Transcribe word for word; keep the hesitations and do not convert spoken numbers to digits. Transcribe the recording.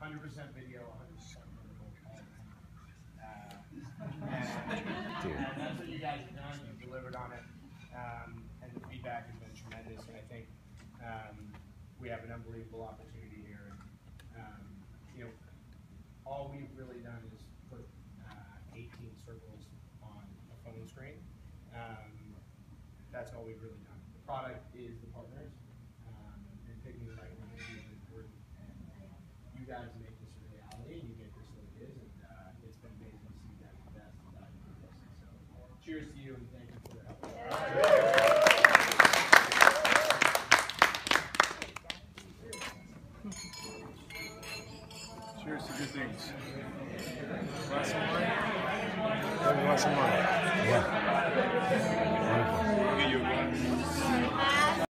hundred percent video, one hundred percent vertical all the time. Uh, and, and that's what you guys have done. You've delivered on it, um, and the feedback has been tremendous. And I think um, we have an unbelievable opportunity here. And, um, you know, all we've really done is put uh, eighteen circles on a phone screen. Um, that's all we've really done. The product is the partners, um, and picking the right one is really important. And uh, you guys make this a reality, and you make this what it is, and uh, it's been amazing to see you guys invest and dive into this. And so, cheers to you, and thank you for the help. Cheers to good things. Glass of wine? Have a glass of wine. Yeah. Wonderful.